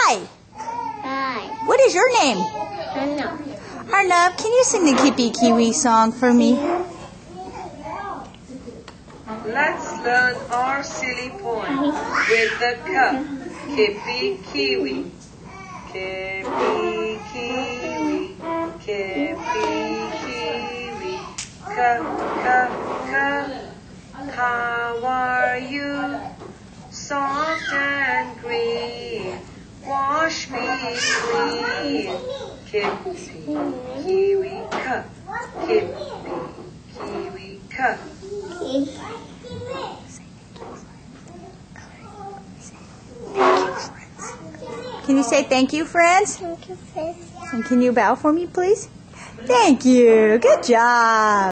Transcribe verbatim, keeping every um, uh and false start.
Hi. Hi. What is your name? Arnav. Arnav, can you sing the Kippy Kiwi song for me? Let's learn our silly poem with the cup. Kippy Kiwi. Kippy Kiwi. Kippy Kiwi. Cup, cup, cup. How are you? Soft and green. Wash me clean. Kippy Kiwi cup. Kippy Kiwi cup. Can you say thank you, friends? Thank you, friends. And can you bow for me, please? Thank you. Good job.